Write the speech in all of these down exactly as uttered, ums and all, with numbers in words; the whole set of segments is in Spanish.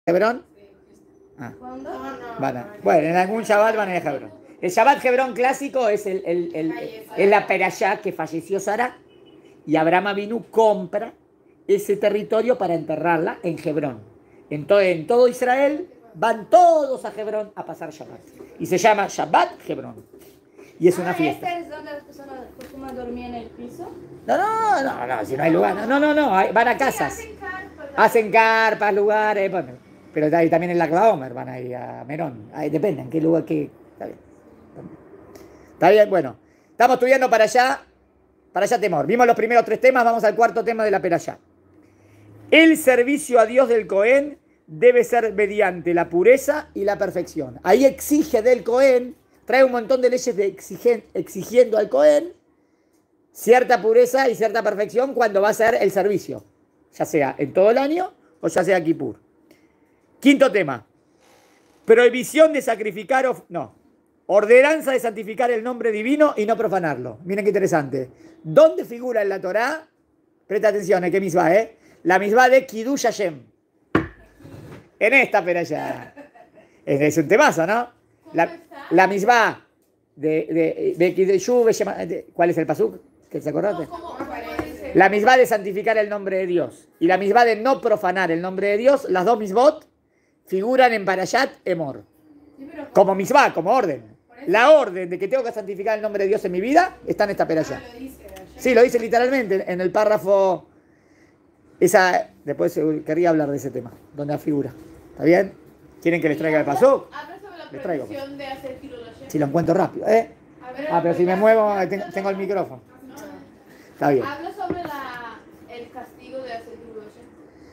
Hebrón? Ah. Van a, bueno, en algún Shabbat van a ir a Hebrón. El Shabbat Hebrón clásico es, el, el, el, el, es la perashá que falleció Sara y Abraham Avinu compra ese territorio para enterrarla en Hebrón. Entonces, en todo Israel van todos a Hebrón a pasar Shabbat. Y se llama Shabbat Hebrón. Y es una fiesta. ¿Este es donde las personas acostumbran dormir en el piso? No, no, no, no, si no hay lugar. No, no, no, hay, van a casas. Sí, hacen carpas. Hacen carpas, lugares, bueno. Pero ahí también en la Omer van a ir a Merón. Ahí depende, en qué lugar, qué. Está bien. Está bien, bueno. Estamos estudiando para allá, para allá temor. Vimos los primeros tres temas, vamos al cuarto tema de la perashá. El servicio a Dios del Cohen debe ser mediante la pureza y la perfección. Ahí exige del Cohen, trae un montón de leyes de exigen, exigiendo al Cohen cierta pureza y cierta perfección cuando va a hacer el servicio, ya sea en todo el año o ya sea Kippur. Quinto tema, prohibición de sacrificar, of, no, ordenanza de santificar el nombre divino y no profanarlo. Miren qué interesante. ¿Dónde figura en la Torá? Presta atención, ¿eh? ¿Qué misbah, eh? La misbah de Kiddush Hashem. En esta perashá. Es un temazo, ¿no? La, la misbah de, de, de Kiddush Hashem. ¿Cuál es el pasuk? ¿Que se acordaste? La misbah de santificar el nombre de Dios y la misbah de no profanar el nombre de Dios, las dos misbot figuran en Parashat Emor. Como misbah, como orden. La orden de que tengo que santificar el nombre de Dios en mi vida está en esta perashá. Sí, lo dice literalmente en el párrafo. Esa, después querría hablar de ese tema, donde la figura. ¿Está bien? ¿Quieren que les traiga el pasuk? Les traigo. Si lo encuentro rápido, ¿eh? Ah, pero si me muevo, tengo, tengo el micrófono. Está bien. Habla sobre la, el castigo de hacer Kiddush.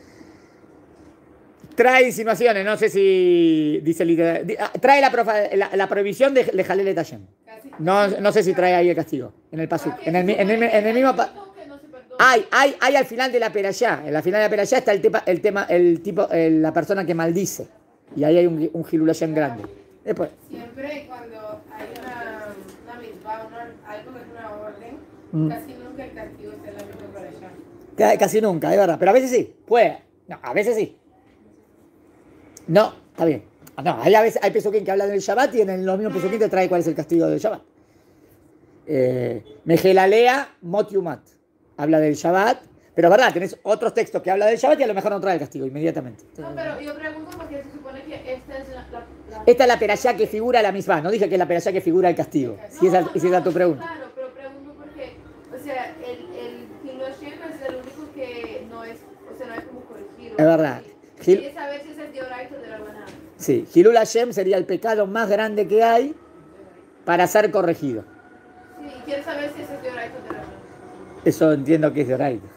Trae insinuaciones, no sé si dice literal, trae la, profa, la, la prohibición de, de Jalel et Hashem. No, no sé si trae ahí el castigo, en el pasuk. En el, en el, en el mismo pa, hay, hay, hay al final de la perashá. En la final de la perashá está el tema, el tema, el tipo, el, la persona que maldice. Y ahí hay un, un Hilul Hashem grande. Después. Siempre cuando hay una, una misbah, una, algo que es una orden, Mm. casi nunca el castigo está en la misma para allá. Casi nunca, es verdad. Pero a veces sí, puede. No, a veces sí. No, está bien. No, hay a veces hay pesuquín que hablan del Shabbat y en el, los mismos pesuquín te trae cuál es el castigo del Shabbat. Eh, Mejelalea Motiumat. Habla del Shabbat. Pero es verdad, tenés otros textos que hablan del Shabbat y a lo mejor no trae el castigo inmediatamente. No, pero yo pregunto porque se supone que esta es la... la, la... Esta es la perashá que figura la misma. No dije que es la perashá que figura el castigo. Si esa, no, si esa es tu pregunta. Claro, pero pregunto porque, o sea, el, el Hilul Hashem es el único que no es, o sea, no es como corregido. Es verdad. Gil... Quiere saber si ese es de Oraita o de la banana. Sí, Hilul Hashem sería el pecado más grande que hay para ser corregido. Sí, quiere saber si ese es de Oraita o de la banana. Eso entiendo que es de Oraita.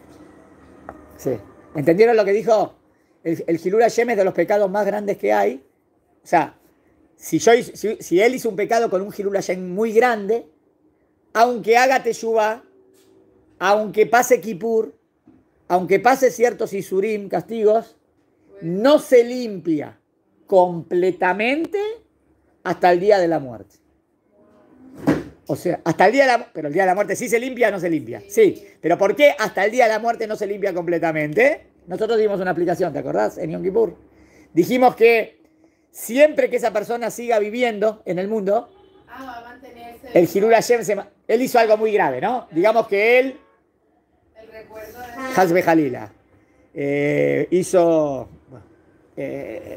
Sí. ¿Entendieron lo que dijo? El, el Hilul Hashem es de los pecados más grandes que hay. O sea, si, yo, si, si él hizo un pecado con un Hilul Hashem muy grande, aunque haga Teshuvah, aunque pase Kippur, aunque pase ciertos Isurim, castigos, no se limpia completamente hasta el día de la muerte. O sea, hasta el día de la muerte, pero el día de la muerte sí se limpia o no se limpia. Sí, pero ¿por qué hasta el día de la muerte no se limpia completamente? Nosotros dimos una explicación, ¿te acordás? En Yom Kippur. Dijimos que siempre que esa persona siga viviendo en el mundo, Ah, va a mantenerse. el Hilul Hashem, se, él hizo algo muy grave, ¿no? Digamos que él, El recuerdo de. Hasbe Jalila, eh, hizo... Eh,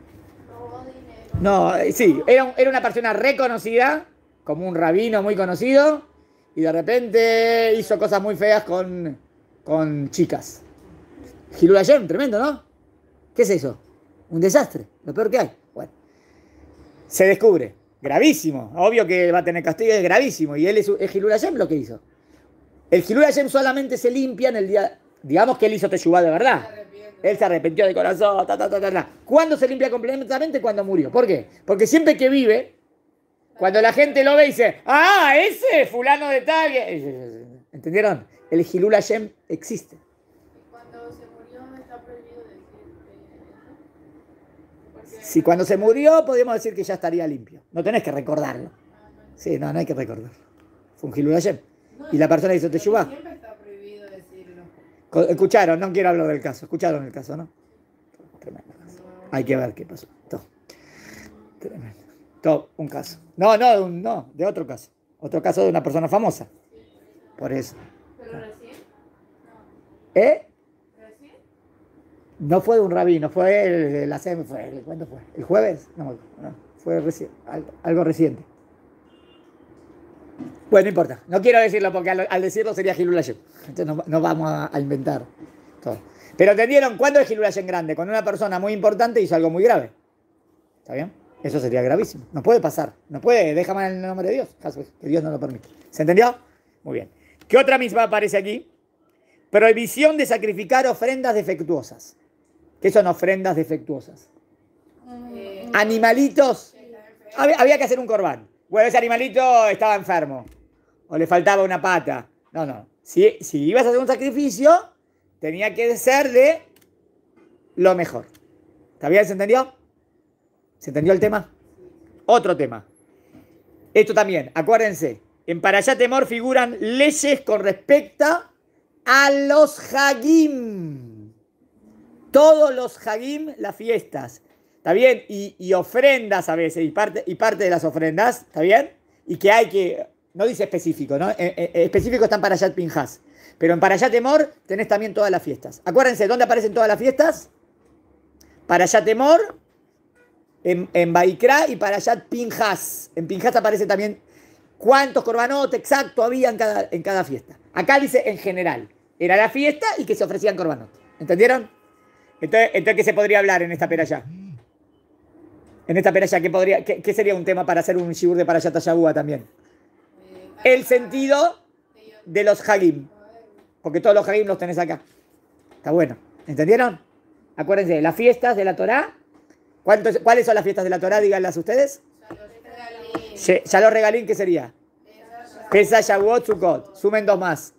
no, sí, era, era una persona reconocida, como un rabino muy conocido, y de repente hizo cosas muy feas con, con chicas. Hilul Hashem, tremendo, ¿no? ¿Qué es eso? Un desastre, lo peor que hay. Bueno, se descubre, gravísimo, obvio que va a tener castigo, es gravísimo, y él es, es Hilul Hashem lo que hizo. El Hilul Hashem solamente se limpia en el día, digamos que él hizo Teshuvah de verdad. Él se arrepintió de corazón, ta, ta, ta, ta, ta. ¿Cuándo se limpia completamente? Cuando murió. ¿Por qué? Porque siempre que vive, cuando la gente lo ve y dice, ah, ese fulano de tal. ¿Entendieron? El Hilul Hashem existe. Cuando se murió está prohibido decir. Porque... Si cuando se murió, podríamos decir que ya estaría limpio. No tenés que recordarlo. Sí, no, no hay que recordarlo. Fue un Hilul Hashem. Y la persona hizo Teshuvah. Siempre está prohibido decirlo. Escucharon, no quiero hablar del caso. Escucharon el caso, ¿no? Tremendo caso. Hay que ver qué pasó. Todo. Tremendo. Todo, un caso. No, no, de un- no, de otro caso. Otro caso de una persona famosa. Por eso. ¿Pero recién? ¿Eh? ¿Recién? No fue de un rabino, fue el, la sem- fue el- ¿cuándo fue? ¿El jueves? No, no, fue reci- algo, algo reciente. Bueno, no importa. No quiero decirlo porque al, al decirlo sería Hilul Hashem. Entonces no, no vamos a, a inventar todo. Pero entendieron, ¿cuándo es Hilul Hashem grande? Cuando una persona muy importante hizo algo muy grave. ¿Está bien? Eso sería gravísimo. No puede pasar. No puede. Deja mal el nombre de Dios. Que Dios no lo permite. ¿Se entendió? Muy bien. ¿Qué otra misma aparece aquí? Prohibición de sacrificar ofrendas defectuosas. ¿Qué son ofrendas defectuosas? Eh, Animalitos. Había, había que hacer un corbán. Bueno, ese animalito estaba enfermo. O le faltaba una pata. No, no. Si, si ibas a hacer un sacrificio, tenía que ser de lo mejor. ¿Está bien? ¿Se entendió? ¿Se entendió el tema? Otro tema. Esto también, acuérdense. En Parashat Temor figuran leyes con respecto a los Hagim. Todos los Hagim, las fiestas. ¿Está bien? Y, y ofrendas a veces, y parte, y parte de las ofrendas, ¿está bien? Y que hay que, no dice específico, ¿no? Eh, eh, específico está en Parashat Pinjas. Pero en Parashat Temor tenés también todas las fiestas. Acuérdense, ¿dónde aparecen todas las fiestas? Parashat Temor, en, en Baikra y Parashat Pinjas. En Pinjas aparece también cuántos korbanot exacto había en cada, en cada fiesta. Acá dice en general. Era la fiesta y que se ofrecían korbanot. ¿Entendieron? Entonces, entonces ¿qué se podría hablar en esta peralla? En esta peralla, ¿qué, podría, qué, qué sería un tema para hacer un shibur de Parashat Shavua también? El sentido de los Hagim. Porque todos los Hagim los tenés acá. Está bueno. ¿Entendieron? Acuérdense, las fiestas de la Torá. ¿Cuántos, ¿Cuáles son las fiestas de la Torá? Díganlas ustedes. Ya los regalín, ¿qué sería? Pesach, Shavuot, Sukkot. Sumen dos más.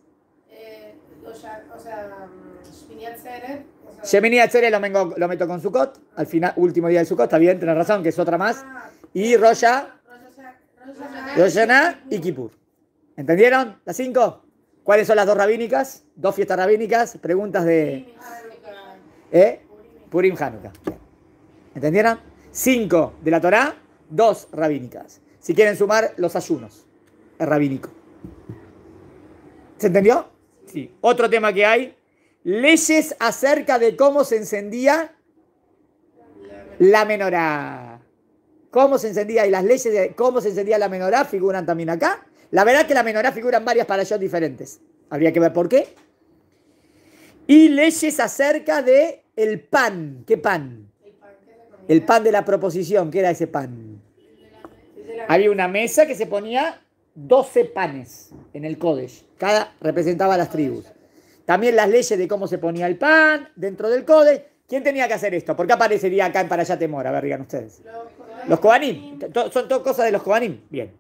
Shemini Atzeret lo, mengo- lo meto con Sukkot. Al final, último día de Sukkot. Está bien, tenés razón, que es otra más. Y Rosh Hashanah y Kippur. ¿Entendieron? ¿Las cinco? ¿Cuáles son las dos rabínicas? Dos fiestas rabínicas. Preguntas de... ¿Eh? Purim Hanukkah. ¿Entendieron? Cinco de la Torá, dos rabínicas. Si quieren sumar los ayunos, es rabínico. ¿Se entendió? Sí. Otro tema que hay, leyes acerca de cómo se encendía la menorá. Cómo se encendía, y las leyes de cómo se encendía la menorá figuran también acá. La verdad es que la menorá figuran varias parashot diferentes. Habría que ver por qué. Y leyes acerca de el pan. ¿Qué pan? El pan de la proposición. ¿Qué era ese pan? Había una mesa que se ponía doce panes en el Kodesh. Cada representaba a las tribus. También las leyes de cómo se ponía el pan dentro del Kodesh. ¿Quién tenía que hacer esto? ¿Por qué aparecería acá en Parashat Temor? A ver, digan ustedes. Los Kohanim. Son todas cosas de los Kohanim. Bien.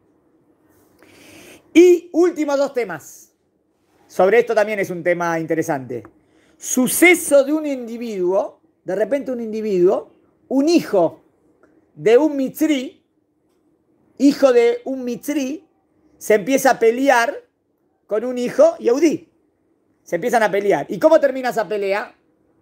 Y últimos dos temas. Sobre esto también es un tema interesante. Suceso de un individuo, de repente un individuo, un hijo de un mitzri, hijo de un mitzri, se empieza a pelear con un hijo yehudí. Se empiezan a pelear. ¿Y cómo termina esa pelea?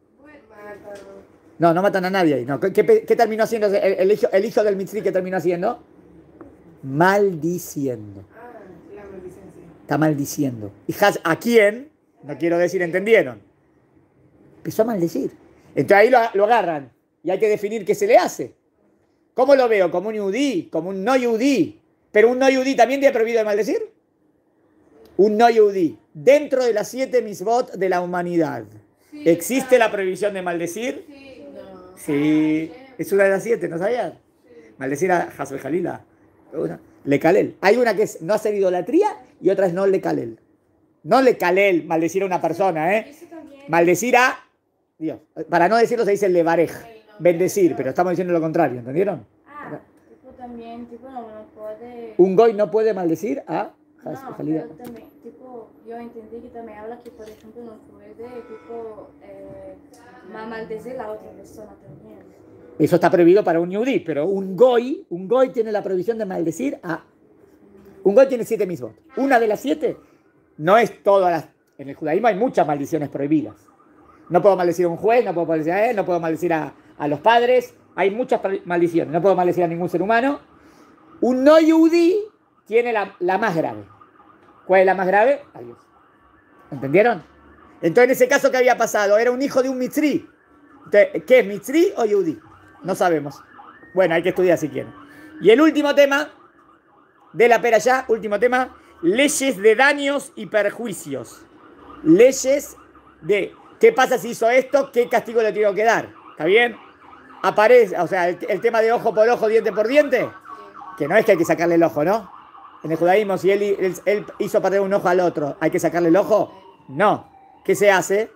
No, no matan a nadie ahí. No. ¿Qué, qué, qué terminó haciendo el, el, hijo, el hijo del mitzri? ¿Qué terminó haciendo? Maldiciendo. Está maldiciendo. ¿Y a quién? No quiero decir, ¿entendieron? Empezó a maldecir. Entonces ahí lo, lo agarran. Y hay que definir qué se le hace. ¿Cómo lo veo? ¿Como un yudí? ¿Como un no yudí? ¿Pero un no yudí también tiene prohibido de maldecir? Un no yudí. Dentro de las siete misbot de la humanidad. Sí, ¿existe claro. la prohibición de maldecir? Sí. No. Sí. Es una de las siete, ¿no sabías? Sí. Maldecir a Hasbe Jalila. Le Kalel. Hay una que es no hacer idolatría y otra es no le Kalel. No le Kalel, maldecir a una persona, ¿eh? Maldecir a Dios. Para no decirlo se dice levarej, bendecir, pero estamos diciendo lo contrario, ¿entendieron? Ah, tipo también, tipo no, no puede... Un goy no puede maldecir a No, pero también, tipo, yo entendí que también habla que, por ejemplo, no puede, tipo, eh, maldecir a la otra persona también. Eso está prohibido para un yudí, pero un goy, un goy tiene la prohibición de maldecir a... Un goy tiene siete misbot. Una de las siete no es todas las... En el judaísmo hay muchas maldiciones prohibidas. No puedo maldecir a un juez, no puedo maldecir a él, no puedo maldecir a, a los padres. Hay muchas maldiciones. No puedo maldecir a ningún ser humano. Un no yudí tiene la, la más grave. ¿Cuál es la más grave? Adiós. ¿Entendieron? Entonces, en ese caso, ¿qué había pasado? Era un hijo de un mitzri. Entonces, ¿qué es mitzri o yudí? No sabemos. Bueno, hay que estudiar si quieren. Y el último tema de la perashá, último tema, leyes de daños y perjuicios. Leyes de qué pasa si hizo esto, qué castigo le tengo que dar. ¿Está bien? Aparece, o sea, el, el tema de ojo por ojo, diente por diente, que no es que hay que sacarle el ojo, ¿no? En el judaísmo, si él, él, él hizo perder un ojo al otro, ¿hay que sacarle el ojo? No. ¿Qué se hace?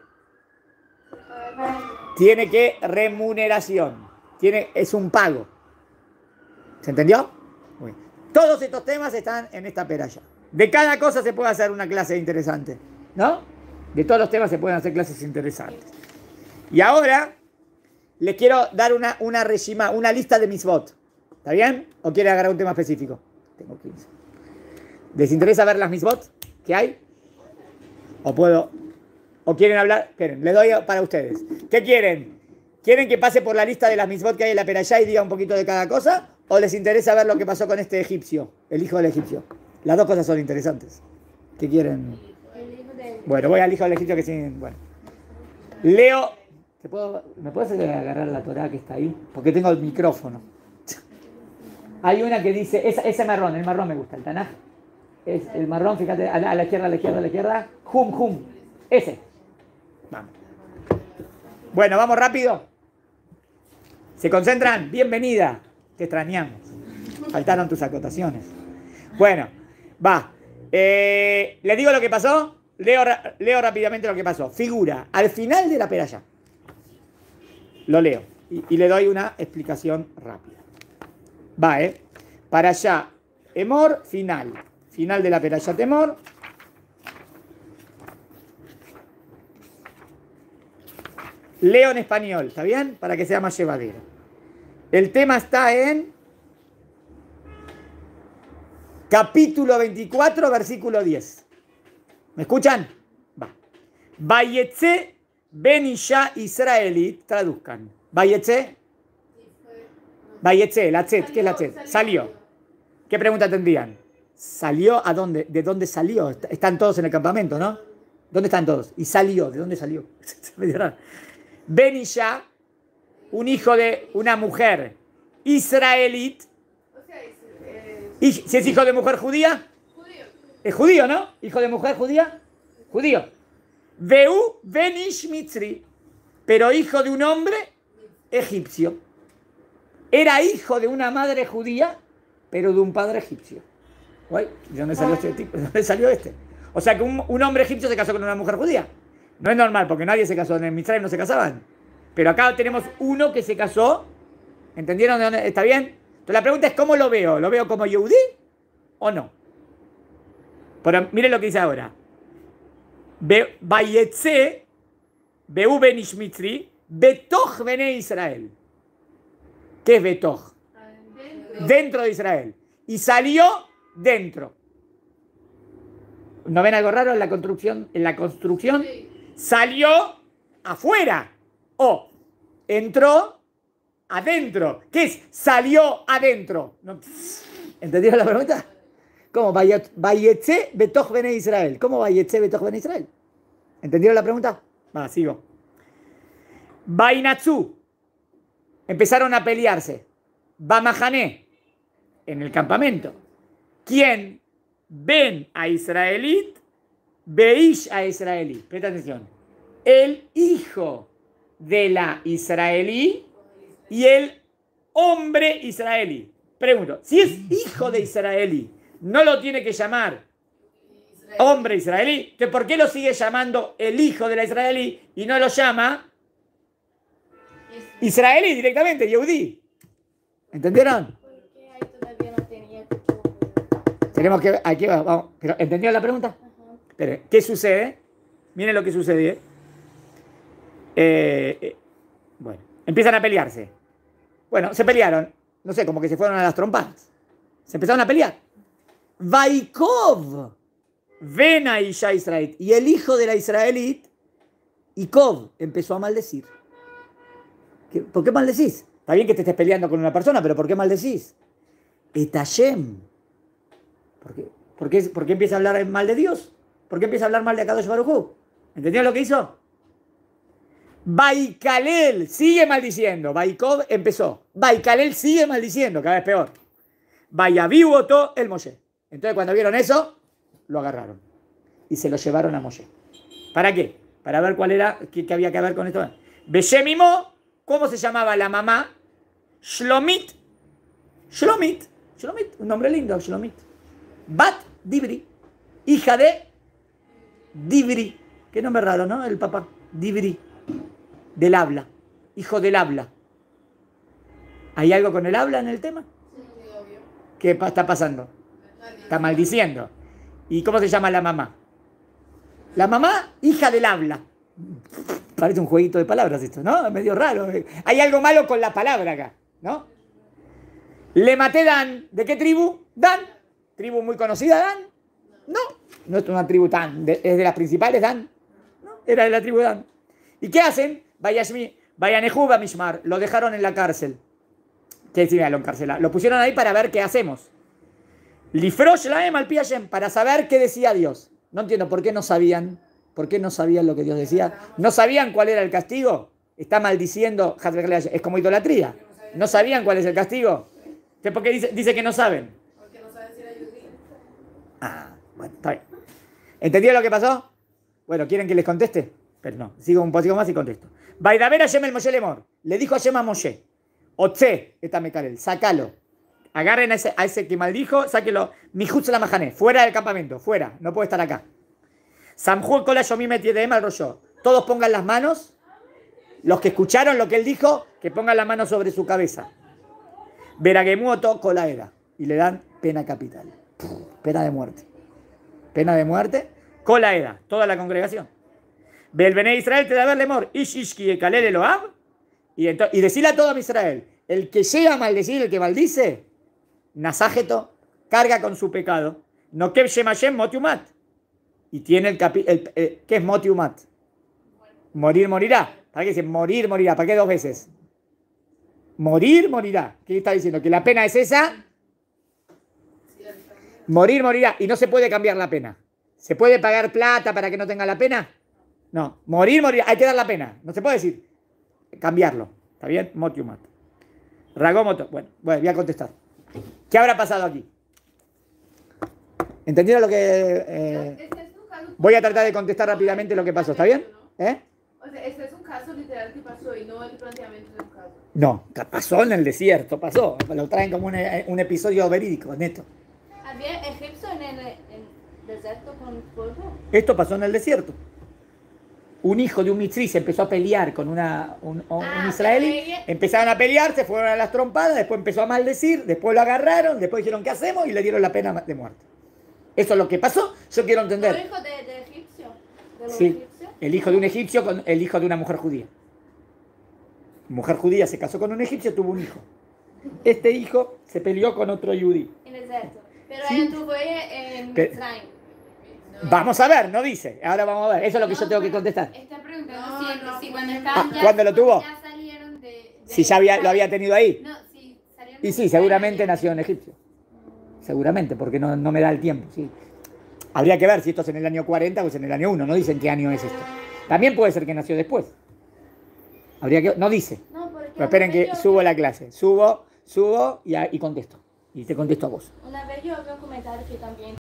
Tiene que remuneración. Tiene, es un pago. ¿Se entendió? Muy bien. Todos estos temas están en esta peralla. De cada cosa se puede hacer una clase interesante, ¿no? De todos los temas se pueden hacer clases interesantes. Y ahora les quiero dar una, una, regima, una lista de mitzvot. ¿Está bien? ¿O quieren agarrar un tema específico? Tengo quince. ¿Les interesa ver las mitzvot que hay? ¿O puedo? ¿O quieren hablar? Esperen, les doy para ustedes. ¿Qué quieren? ¿Quieren que pase por la lista de las mitzvot que hay en la perashá y diga un poquito de cada cosa? ¿O les interesa ver lo que pasó con este egipcio, el hijo del egipcio? Las dos cosas son interesantes. ¿Qué quieren? Bueno, voy al hijo del egipcio que sí. Bueno. Leo. ¿Te puedo, ¿Me puedes agarrar la Torá que está ahí? Porque tengo el micrófono. Hay una que dice, esa, ese marrón, el marrón me gusta, el Tanaj. Es el marrón, fíjate, a la, a la izquierda, a la izquierda, a la izquierda. Hum, hum. Ese. Vamos. Bueno, vamos rápido. ¿Se concentran? Bienvenida. Te extrañamos. Faltaron tus acotaciones. Bueno, va. Eh, ¿Les digo lo que pasó? Leo, leo rápidamente lo que pasó. Figura, al final de la peralla. Lo leo. Y, y le doy una explicación rápida. Va, ¿eh? Para allá. Emor, final. Final de la peralla Temor. Leo en español, ¿está bien? Para que sea más llevadero. El tema está en capítulo veinticuatro, versículo diez. ¿Me escuchan? Va. Vayetze ben Isha Israelit, traduzcan. Vayetze. Vayetze, la tzet, ¿qué es la tzet? Salió. ¿Qué pregunta tendrían? ¿Salió a dónde? ¿De dónde salió? Están todos en el campamento, ¿no? ¿Dónde están todos? Y salió, ¿de dónde salió? Medio raro. Ben Isha, un hijo de una mujer israelita. O sea, es, eh, ¿Y si es hijo de mujer judía? judío. Es judío, ¿no? Hijo de mujer judía. Judío. Veu ben Ish Mitzri, pero hijo de un hombre egipcio. Era hijo de una madre judía, pero de un padre egipcio. Guay, ¿de dónde salió este tipo? ¿De dónde salió este? O sea que un, un hombre egipcio se casó con una mujer judía. No es normal, porque nadie se casó. En el Mitzrayim no se casaban. Pero acá tenemos uno que se casó. ¿Entendieron de dónde? ¿Está bien? Entonces la pregunta es, ¿cómo lo veo? ¿Lo veo como Yehudí o no? Pero miren lo que dice ahora. Vayetze, Beu ben Ish Mitzri, Betoch bene Israel. ¿Qué es Betoch? Adentro. Dentro de Israel. Y salió dentro. ¿No ven algo raro en la construcción? En la construcción Sí. salió afuera o entró adentro. ¿Qué es? Salió adentro. ¿No? ¿Entendieron la pregunta? ¿Cómo? Vayetze betoch bene Israel. ¿Cómo Vayetze betoch bene Israel? ¿Entendieron la pregunta? Va, sigo. Vainatzu. Empezaron a pelearse. Bamahané. En el campamento. ¿Quién? Ben a Israelit, Beish a Israelí. Presta atención. El hijo de la israelí y el hombre israelí. Pregunto, si es hijo de israelí, ¿no lo tiene que llamar hombre israelí? Entonces, ¿por qué lo sigue llamando el hijo de la israelí y no lo llama israelí directamente, Yehudí? ¿Entendieron? Porque ahí todavía no tenía tipo. Tenemos que... Aquí va, vamos. Pero, ¿entendieron la pregunta? Ajá. Espere, ¿qué sucede? Miren lo que sucede. Eh, eh, bueno, empiezan a pelearse. Bueno, se pelearon. No sé, como que se fueron a las trompadas. Se empezaron a pelear. Vaikov, ven a Isha Israel. Y el hijo de la israelita, Ikov, empezó a maldecir. ¿Qué- ¿Por qué maldecís? Está bien que te estés peleando con una persona, pero ¿por qué maldecís? Etayem. ¿Por qué, por, qué, ¿Por qué empieza a hablar mal de Dios? ¿Por qué empieza a hablar mal de Akadosh Baruj Hu? ¿Entendió lo que hizo? Baikalel sigue maldiciendo. Baikov empezó. Baikalel sigue maldiciendo, cada vez peor. Vayaviu votó el Moshe. Entonces cuando vieron eso, lo agarraron. Y se lo llevaron a Moshe. ¿Para qué? Para ver cuál era, qué, qué había que ver con esto. Beshemimó, ¿cómo se llamaba la mamá? Shlomit. Shlomit. Shlomit, un nombre lindo, Shlomit. Bat Dibri. Hija de Dibri. Qué nombre raro, ¿no? El papá. Dibri. Del habla. Hijo del habla. ¿Hay algo con el habla en el tema? Sí, obvio. ¿Qué pa- está pasando? Está maldiciendo. ¿Y cómo se llama la mamá? La mamá, hija del habla. Parece un jueguito de palabras esto, ¿no? Es medio raro. Hay algo malo con la palabra acá, ¿no? Le maté Dan. ¿De qué tribu? Dan. ¿Tribu muy conocida, Dan? No. No es una tribu tan. de- ¿Es de las principales, Dan? No. Era de la tribu Dan. ¿Y qué hacen? Vayashmi, Vayanehu Bamishmar. Lo dejaron en la cárcel. ¿Qué decir? Lo encarcelaron. Lo pusieron ahí para ver qué hacemos. Lifrosh Laem al Piashem, para saber qué decía Dios. No entiendo por qué no sabían. ¿Por qué no sabían lo que Dios decía? ¿No sabían cuál era el castigo? Está maldiciendo. Es como idolatría. ¿No sabían cuál es el castigo? ¿Por qué dice, dice que no saben? Porque no saben si era judío. Ah, bueno, está bien. ¿Entendió lo que pasó? Bueno, ¿quieren que les conteste? Pero no, sigo un poquito más y contesto. Vaidaber Hashem el Moshe Lemor. Le dijo Hashem a Moshe. Otse, esta mecarel, sácalo. Agarren a ese, a ese que maldijo, sáquelo. Mijutz la majané, fuera del campamento, fuera, no puede estar acá. Samjú kola yomi metiedem al rollo. Todos pongan las manos. Los que escucharon lo que él dijo, que pongan la mano sobre su cabeza. Veragemuoto colaera. Y le dan pena capital. Pena de muerte. Pena de muerte. Colaera. Toda la congregación. Belbené Israel te da ver lemor. Ish ishki ekalel eloab. Y, y decirle a todo Israel. El que llega a maldecir, el que maldice, nasajeto, carga con su pecado. No kev shemashem motiumat. Y tiene el capítulo. ¿Qué es motiumat? Morir, morirá. ¿Para qué dice morir, morirá? ¿Para qué dos veces? Morir, morirá. ¿Qué está diciendo? ¿Que la pena es esa? Morir, morirá. Y no se puede cambiar la pena. ¿Se puede pagar plata para que no tenga la pena? No. Morir, morirá. Hay que dar la pena. No se puede decir. Cambiarlo. ¿Está bien? Motiumat. Ragomoto. Bueno, bueno, voy a contestar. ¿Qué habrá pasado aquí? ¿Entendieron lo que...? Eh, Este es un caso- voy a tratar de contestar rápidamente lo que pasó. ¿Está bien? ¿Eh? O sea, este es un caso literal que pasó y no el planteamiento de un caso. No, pasó en el desierto, pasó. Lo traen como un, un episodio verídico, neto. ¿Había egipcio en el en desierto con fuego? Esto pasó en el desierto. Un hijo de un mitzrí se empezó a pelear con una, un, un Ah, israelí. pero ella- Empezaron a pelear, se fueron a las trompadas, después empezó a maldecir, después lo agarraron, después dijeron ¿qué hacemos? Y le dieron la pena de muerte. Eso es lo que pasó. Yo quiero ¿El entender. hijo de, de egipcio? ¿De los Sí, egipcios? el hijo de un egipcio con el hijo de una mujer judía. Mujer judía se casó con un egipcio, tuvo un hijo. Este hijo se peleó con otro yudí. En el desierto. Pero Sí. ella tuvo ella en Pe- Mitzrayim. Vamos a ver, no dice. Ahora vamos a ver. Eso es lo que No, yo tengo que pero contestar. Está preguntando No, si, no, si pues, cuando no. estaban Ah, ya, ¿cuándo lo tuvo? ya salieron de, de- Si ya había, lo había tenido ahí. No, si salieron Y de sí, Israel, seguramente ahí. nació en Egipcio. Seguramente, porque no, no me da el tiempo. Sí. Habría que ver si esto es en el año cuarenta o es en el año uno. No dicen qué año es esto. También puede ser que nació después. Habría que, no dice. No, porque Pero esperen una vez que yo- subo la clase. Subo, subo y, a- y contesto. Y te contesto a vos. Una vez yo vi un comentario que también